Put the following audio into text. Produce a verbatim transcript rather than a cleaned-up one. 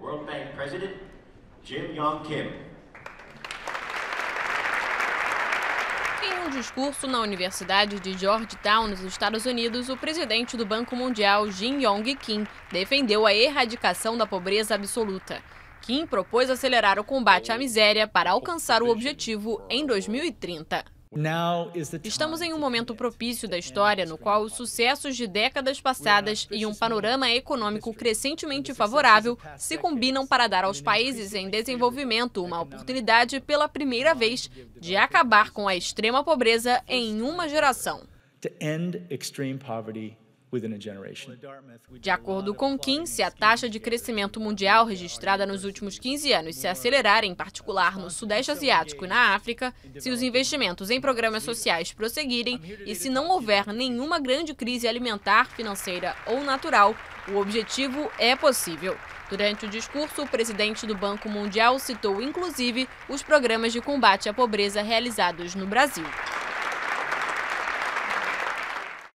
World Bank President Jim Yong Kim. Em um discurso na Universidade de Georgetown, nos Estados Unidos, o presidente do Banco Mundial, Jim Yong Kim, defendeu a erradicação da pobreza absoluta. Kim propôs acelerar o combate à miséria para alcançar o objetivo em dois mil e trinta. Estamos em um momento propício da história no qual os sucessos de décadas passadas e um panorama econômico crescentemente favorável se combinam para dar aos países em desenvolvimento uma oportunidade pela primeira vez de acabar com a extrema pobreza em uma geração. De acordo com Kim, se a taxa de crescimento mundial registrada nos últimos quinze anos se acelerar, em particular no Sudeste Asiático e na África, se os investimentos em programas sociais prosseguirem e se não houver nenhuma grande crise alimentar, financeira ou natural, o objetivo é possível. Durante o discurso, o presidente do Banco Mundial citou inclusive os programas de combate à pobreza realizados no Brasil.